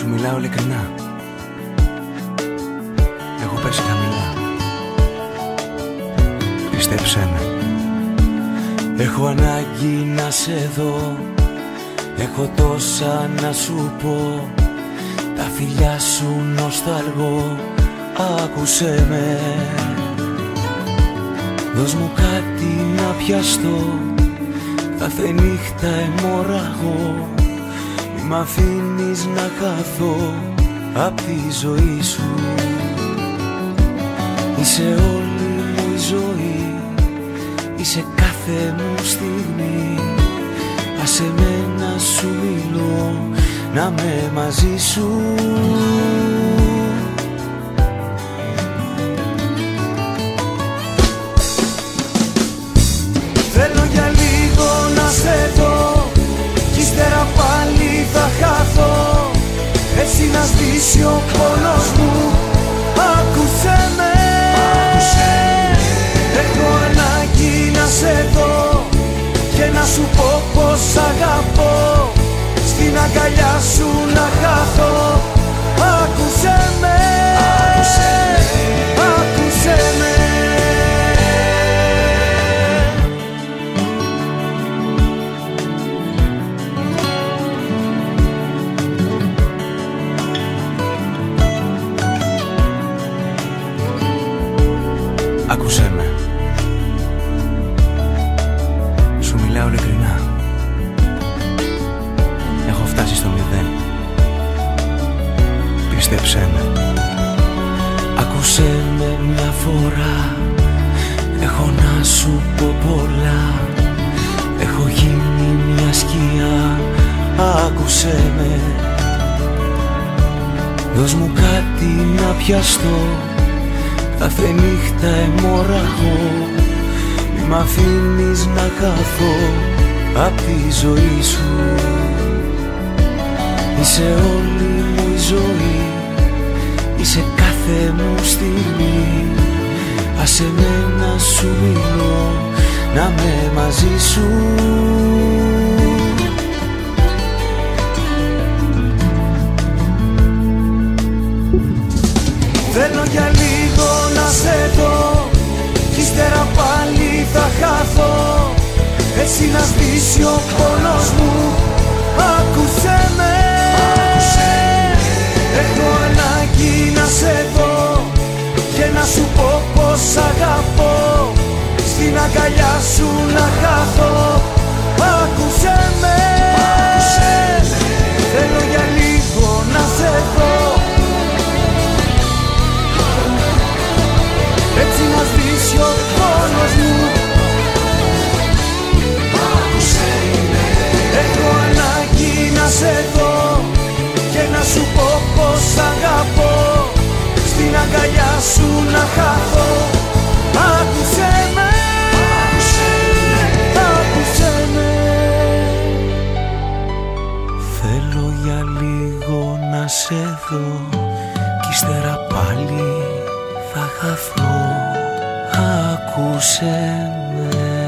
Σου μιλάω ειλικρινά. Έχω πέσει χαμηλά. Πίστεψέ με. Έχω ανάγκη να σε δω. Έχω τόσα να σου πω. Τα φιλιά σου νοσταλγώ. Άκουσέ με. Δώσ' μου κάτι να πιαστώ. Κάθε νύχτα αιμορραγώ. Μη μ' αφήνεις να χαθώ απ' τη ζωή σου. Είσαι όλη μου η ζωή. Είσαι κάθε μου στιγμή. Άσε με να σου μιλώ, να με μαζί σου. Θέλω για λίγο να σε δω κι ύστερα πάλι θα χαθώ. Έτσι να σβήσει ο πόνος μου. Άκουσέ με. Έχω ανάγκη να σε δω και να σου πω πως αγαπώ. Στην αγκαλιά σου να χαθώ. Άκουσέ με. Άκουσέ με. Άκουσέ με. Σου μιλάω ειλικρινά. Έχω φτάσει στο μηδέν. Πίστεψέ με. Άκουσέ με μια φορά. Έχω να σου πω πολλά. Έχω γίνει μια σκιά. Άκουσέ με. Δώσ' μου κάτι να πιαστώ. Κάθε νύχτα αιμορραγώ. Μη μ' αφήνεις να χαθώ απ' τη ζωή σου. Είσαι όλη μου η ζωή. Είσαι κάθε μου στιγμή. Άσε με να σου μιλώ, να με μαζί σου. Θέλω για λίγο να σε δω κι ύστερα πάλι θα χαθώ. Έτσι να σβήσει ο πόνος μου. Άκουσέ με. Έχω ανάγκη να σε δω και να σου πω πως αγαπώ. Στην αγκαλιά σου να χαθώ. Άκουσέ με. Θέλω για λίγο να σε δω. Έτσι να σβήσει ο πόνος μου. Έχω ανάγκη να σε δω και να σου πω πως αγαπώ. Στην αγκαλιά σου να χαθώ. Άκουσέ με. Άκουσέ με. Θέλω για λίγο να σε δω κι ύστερα πάλι θα χαθώ. Άκουσέ με.